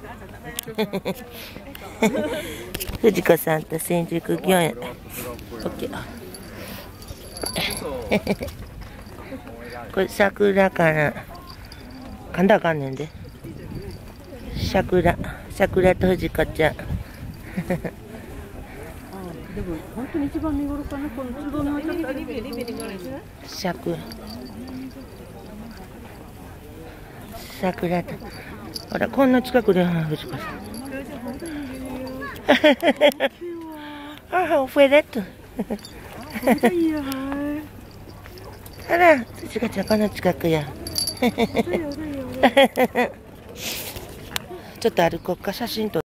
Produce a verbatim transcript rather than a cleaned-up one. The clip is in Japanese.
藤子さんと新宿御苑。オッケー。これ桜かな。噛んだらあかんねんで。桜、桜と藤子ちゃん。 でも本当に一番見頃かな、このつぼみはちょっとあるけど。 桜。桜と。ほら、こんな近くで、藤子さん。あ、フェレット。あら、藤子ちゃん、この近くや。ちょっと歩こうか、写真撮